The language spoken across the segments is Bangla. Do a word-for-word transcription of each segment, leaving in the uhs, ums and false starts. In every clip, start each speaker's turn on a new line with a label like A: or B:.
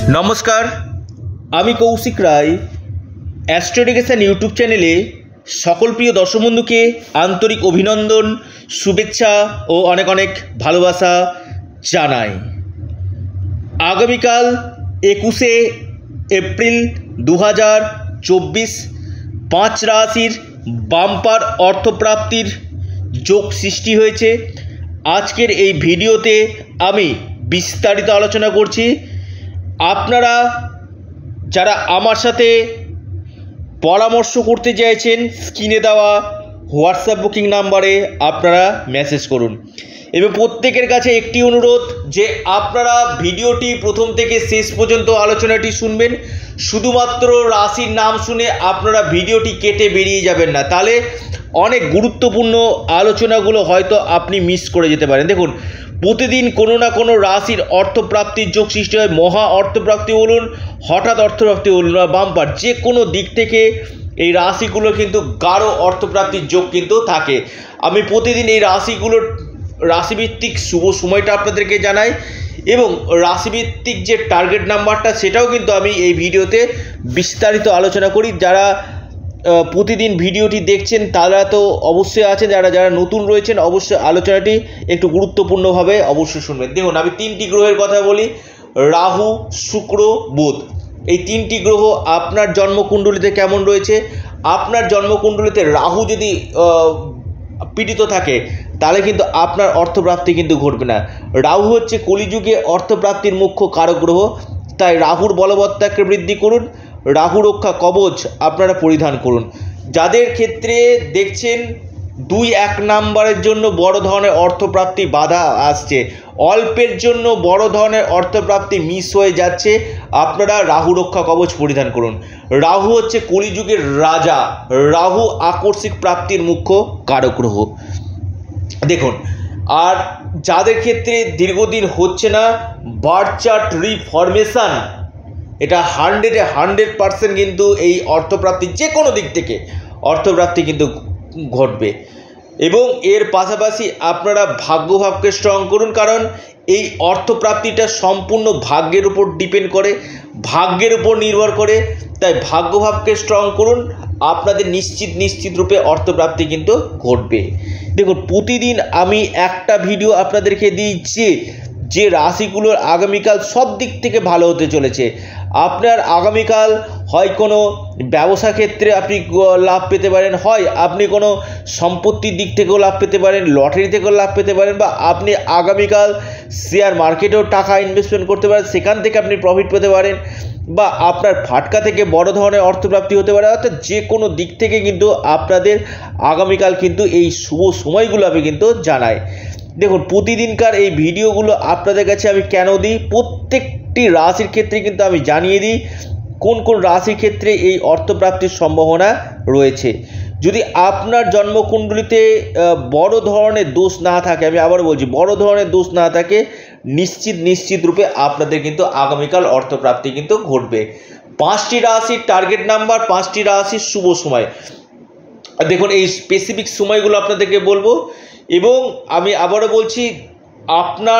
A: নমস্কার, আমি কৌশিক রায়। অ্যাস্ট্রোডিকেশন ইউটিউব চ্যানেলে সকল প্রিয় দর্শক বন্ধুকে আন্তরিক অভিনন্দন, শুভেচ্ছা ও অনেক অনেক ভালোবাসা জানাই। আগামীকাল একুশে এপ্রিল দু হাজার চব্বিশ পাঁচ রাশির বাম্পার অর্থপ্রাপ্তির যোগ সৃষ্টি হয়েছে। আজকের এই ভিডিওতে আমি বিস্তারিত আলোচনা করছি। আপনারা যারা আমার সাথে পরামর্শ করতে চাইছেন, স্ক্রিনে দেওয়া হোয়াটসঅ্যাপ বুকিং নাম্বারে আপনারা মেসেজ করুন। এবং প্রত্যেকের কাছে একটি অনুরোধ যে আপনারা ভিডিওটি প্রথম থেকে শেষ পর্যন্ত আলোচনাটি শুনবেন। শুধুমাত্র রাশির নাম শুনে আপনারা ভিডিওটি কেটে বেরিয়ে যাবেন না, তাহলে অনেক গুরুত্বপূর্ণ আলোচনাগুলো হয়তো আপনি মিস করে যেতে পারেন। দেখুন, প্রতিদিন কোনো না কোনো রাশির অর্থপ্রাপ্তির যোগ সৃষ্টি হয়। মহা অর্থপ্রাপ্তি বলুন, হঠাৎ অর্থপ্রাপ্তি বলুন বা বাম্পার, যে কোনো দিক থেকে এই রাশিগুলো কিন্তু গাঢ় অর্থপ্রাপ্তির যোগ কিন্তু থাকে। আমি প্রতিদিন এই রাশিগুলোর রাশিভিত্তিক শুভ সময়টা আপনাদেরকে জানাই এবং রাশিভিত্তিক যে টার্গেট নাম্বারটা সেটাও কিন্তু আমি এই ভিডিওতে বিস্তারিত আলোচনা করি। যারা প্রতিদিন ভিডিওটি দেখছেন তারা তো অবশ্যই আছেন, যারা যারা নতুন রয়েছেন অবশ্যই আলোচনাটি একটু গুরুত্বপূর্ণভাবে অবশ্যই শুনবেন। দেখুন, আমি তিনটি গ্রহের কথা বলি, রাহু, শুক্র, বুধ। এই তিনটি গ্রহ আপনার জন্মকুণ্ডলিতে কেমন রয়েছে। আপনার জন্মকুণ্ডলিতে রাহু যদি পীড়িত থাকে তাহলে কিন্তু আপনার অর্থপ্রাপ্তি কিন্তু ঘটবে না। রাহু হচ্ছে কলিযুগে অর্থপ্রাপ্তির মুখ্য কারক গ্রহ, তাই রাহুর বলবত্তাকে বৃদ্ধি করুন, রাহু রক্ষা কবচ আপনারা পরিধান করুন। যাদের ক্ষেত্রে দেখছেন দুই এক নাম্বারের জন্য বড় ধরনের অর্থপ্রাপ্তি বাধা আসছে, অল্পের জন্য বড় ধরনের অর্থপ্রাপ্তি মিস হয়ে যাচ্ছে, আপনারা রাহু রক্ষা কবচ পরিধান করুন। রাহু হচ্ছে কলিযুগের রাজা, রাহু আকস্মিক প্রাপ্তির মুখ্য কারক গ্রহ। দেখুন, আর যাদের ক্ষেত্রে দীর্ঘদিন হচ্ছে না বার্থ চার্ট রিফরমেশন, এটা হান্ড্রেডে হান্ড্রেড পার্সেন্ট কিন্তু এই অর্থপ্রাপ্তি যে কোনো দিক থেকে অর্থপ্রাপ্তি কিন্তু ঘটবে। এবং এর পাশাপাশি আপনারা ভাগ্যভাবকে স্ট্রং করুন, কারণ এই অর্থপ্রাপ্তিটা সম্পূর্ণ ভাগ্যের উপর ডিপেন্ড করে, ভাগ্যের উপর নির্ভর করে। তাই ভাগ্যভাবকে স্ট্রং করুন, আপনাদের নিশ্চিত নিশ্চিত রূপে অর্থপ্রাপ্তি কিন্তু ঘটবে। দেখুন, প্রতিদিন আমি একটা ভিডিও আপনাদেরকে দিচ্ছি যে রাশিগুলোর আগামীকাল সব দিক থেকে ভালো হতে চলেছে। আপনার আগামীকাল হয় কোনো ব্যবসা ক্ষেত্রে আপনি লাভ পেতে পারেন, হয় আপনি কোনো সম্পত্তির দিক থেকেও লাভ পেতে পারেন, লটারি থেকেও লাভ পেতে পারেন, বা আপনি আগামীকাল শেয়ার মার্কেটেও টাকা ইনভেস্টমেন্ট করতে পারেন, সেখান থেকে আপনি প্রফিট পেতে পারেন, বা আপনার ফাটকা থেকে বড় ধরনের অর্থপ্রাপ্তি হতে পারে। অর্থাৎ যে কোনো দিক থেকে কিন্তু আপনাদের আগামীকাল কিন্তু এই শুভ সময়গুলো আমি কিন্তু জানাই। দেখুন, প্রতিদিনকার এই ভিডিওগুলো আপনাদের কাছে আমি কেন দিই, প্রত্যেকটি রাশির ক্ষেত্রে কিন্তু আমি জানিয়ে দিই কোন কোন রাশির ক্ষেত্রে এই অর্থপ্রাপ্তির সম্ভাবনা রয়েছে। যদি আপনার জন্মকুণ্ডলিতে বড় ধরনের দোষ না থাকে, আমি আবার বলছি বড় ধরনের দোষ না থাকে, নিশ্চিত নিশ্চিত রূপে আপনাদের কিন্তু আগামীকাল অর্থপ্রাপ্তি কিন্তু ঘটবে। পাঁচটি রাশির টার্গেট নাম্বার, পাঁচটি রাশির শুভ সময়। দেখুন, এই স্পেসিফিক সময়গুলো আপনাদেরকে বলবো এবং আমি আবারও বলছি আপনার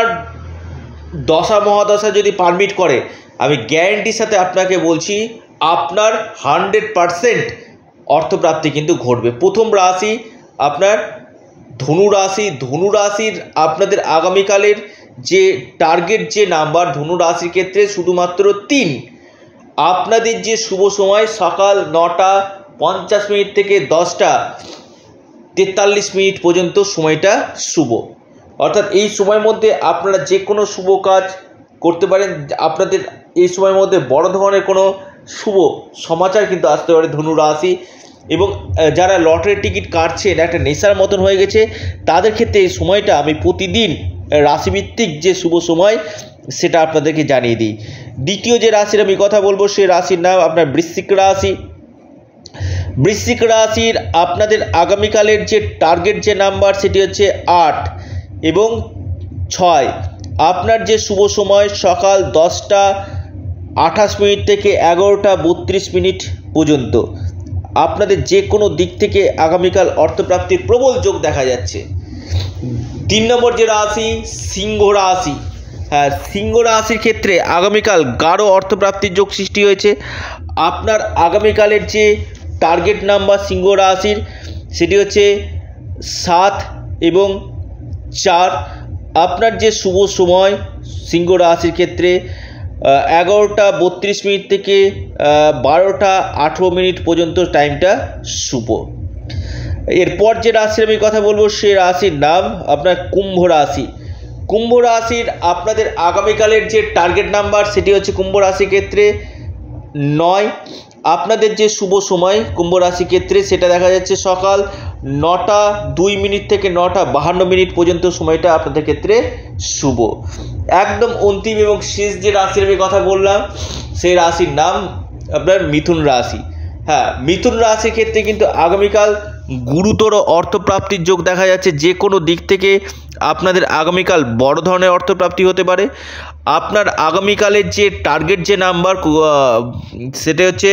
A: দশা মহাদশা যদি পারমিট করে আমি গ্যারেন্টির সাথে আপনাকে বলছি আপনার হান্ড্রেড পারসেন্ট অর্থপ্রাপ্তি কিন্তু ঘটবে। প্রথম রাশি আপনার ধনু রাশি। ধনু রাশির আপনাদের আগামীকালের যে টার্গেট যে নাম্বার ধনু রাশির ক্ষেত্রে শুধুমাত্র তিন। আপনাদের যে শুভ সময় সকাল নটা পঞ্চাশ মিনিট থেকে দশটা তেতাল্লিশ মিনিট পর্যন্ত সময়টা শুভ। অর্থাৎ এই সময়ের মধ্যে আপনারা যে কোনো শুভ কাজ করতে পারেন। আপনাদের এই সময়ের মধ্যে বড় ধরনের কোনো শুভ সমাচার কিন্তু আসতে পারে ধনু রাশি। এবং যারা লটারির টিকিট কাটছেন, একটা নেশার মতন হয়ে গেছে, তাদের ক্ষেত্রে এই সময়টা আমি প্রতিদিন রাশিভিত্তিক যে শুভ সময় সেটা আপনাদেরকে জানিয়ে দিই। দ্বিতীয় যে রাশির আমি কথা বলবো সে রাশির নাম আপনার বৃশ্চিক রাশি। বৃশ্চিক রাশির আপনাদের আগামীকালের যে টার্গেট যে নাম্বার সেটি হচ্ছে আট এবং ছয়। আপনার যে শুভ সময় সকাল দশটা আঠাশ মিনিট থেকে এগারোটা বত্রিশ মিনিট পর্যন্ত আপনাদের যে কোনো দিক থেকে আগামীকাল অর্থপ্রাপ্তির প্রবল যোগ দেখা যাচ্ছে। তিন নম্বর যে রাশি সিংহ রাশি। হ্যাঁ, সিংহ রাশির ক্ষেত্রে আগামীকাল গাঢ় অর্থপ্রাপ্তির যোগ সৃষ্টি হয়েছে। আপনার আগামীকালের যে টার্গেট নাম্বার সিংহ রাশির সেটি হচ্ছে সাত এবং চার। আপনার যে শুভ সময় সিংহ রাশির ক্ষেত্রে এগারোটা বত্রিশ মিনিট থেকে বারোটা আঠেরো মিনিট পর্যন্ত টাইমটা শুভ। এরপর যে রাশির আমি কথা বলবো সে রাশির নাম আপনার কুম্ভ রাশি। কুম্ভ রাশির আপনাদের আগামীকালের যে টার্গেট নাম্বার সেটি হচ্ছে কুম্ভ রাশির ক্ষেত্রে নয়। আপনাদের যে শুভ সময় কুম্ভ রাশির ক্ষেত্রে সেটা দেখা যাচ্ছে সকাল নটা দুই মিনিট থেকে নটা বাহান্ন মিনিট পর্যন্ত সময়টা আপনাদের ক্ষেত্রে শুভ। একদম অন্তিম এবং শেষ যে রাশির আমি কথা বললাম সেই রাশির নাম আপনার মিথুন রাশি। হ্যাঁ, মিথুন রাশির ক্ষেত্রে কিন্তু আগামীকাল গুরুতর অর্থপ্রাপ্তির যোগ দেখা যাচ্ছে। যে কোনো দিক থেকে আপনাদের আগামীকাল বড় ধরনের অর্থপ্রাপ্তি হতে পারে। আপনার আগামীকালের যে টার্গেট যে নাম্বার সেটা হচ্ছে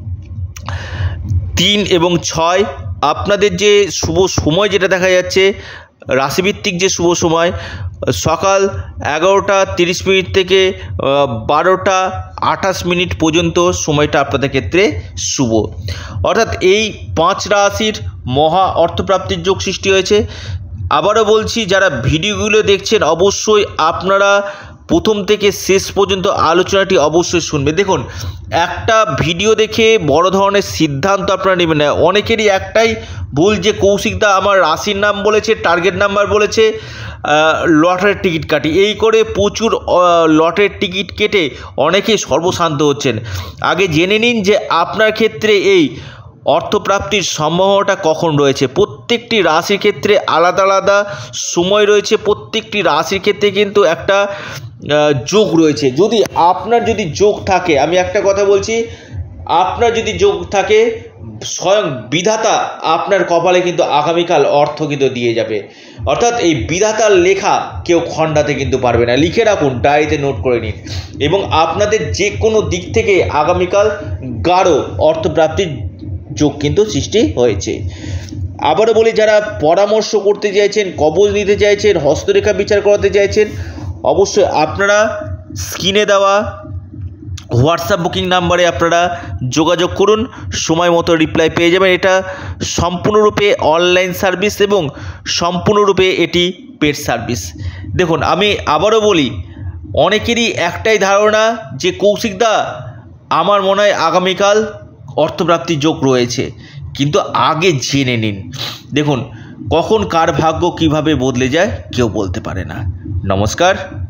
A: তিন এবং ছয়। আপনাদের যে শুভ সময় যেটা দেখা যাচ্ছে রাশিভিত্তিক যে শুভ সময় সকাল এগারোটা তিরিশ মিনিট থেকে বারোটা আঠাশ মিনিট পর্যন্ত সময়টা আপনাদের ক্ষেত্রে শুভ। অর্থাৎ এই পাঁচ রাশির মহা অর্থপ্রাপ্তির যোগ সৃষ্টি হয়েছে। আবারও বলছি, যারা ভিডিওগুলো দেখছেন অবশ্যই আপনারা প্রথম থেকে শেষ পর্যন্ত আলোচনাটি অবশ্যই শুনবে। দেখুন, একটা ভিডিও দেখে বড় ধরনের সিদ্ধান্ত আপনারা নেবেন না। অনেকেরই একটাই ভুল যে কৌশিকদা আমার রাশির নাম বলেছে, টার্গেট নাম্বার বলেছে, লটারির টিকিট কাটি, এই করে প্রচুর লটের টিকিট কেটে অনেকেই সর্বশান্ত হচ্ছেন। আগে জেনে নিন যে আপনার ক্ষেত্রে এই অর্থপ্রাপ্তির সম্ভাবনাটা কখন রয়েছে। প্রত্যেকটি রাশির ক্ষেত্রে আলাদা আলাদা সময় রয়েছে। প্রত্যেকটি রাশির ক্ষেত্রে কিন্তু একটা যোগ রয়েছে। যদি আপনার যদি যোগ থাকে, আমি একটা কথা বলছি, আপনার যদি যোগ থাকে স্বয়ং বিধাতা আপনার কপালে কিন্তু আগামীকাল অর্থ কিন্তু দিয়ে যাবে। অর্থাৎ এই বিধাতার লেখা কেউ খণ্ডাতে কিন্তু পারবে না। লিখে রাখুন, ডায়েরিতে নোট করে নিন। এবং আপনাদের যে কোনো দিক থেকে আগামীকাল গাঢ় অর্থপ্রাপ্তির যোগ কিন্তু সৃষ্টি হয়েছে। আবারও বলি, যারা পরামর্শ করতে চাইছেন, কবজ নিতে চাইছেন, হস্তরেখা বিচার করাতে চাইছেন, অবশ্যই আপনারা স্ক্রিনে দেওয়া হোয়াটসঅ্যাপ বুকিং নাম্বারে আপনারা যোগাযোগ করুন, সময় মতো রিপ্লাই পেয়ে যাবেন। এটা সম্পূর্ণরূপে অনলাইন সার্ভিস এবং সম্পূর্ণরূপে এটি পেড সার্ভিস। দেখুন, আমি আবারও বলি, অনেকেরই একটাই ধারণা যে কৌশিকদা আমার মনে হয় আগামীকাল অর্থপ্রাপ্তির যোগ রয়েছে, কিন্তু আগে জেনে নিন। দেখুন, কখন কার ভাগ্য কিভাবে বদলে যায় কেউ বলতে পারে না। নমস্কার।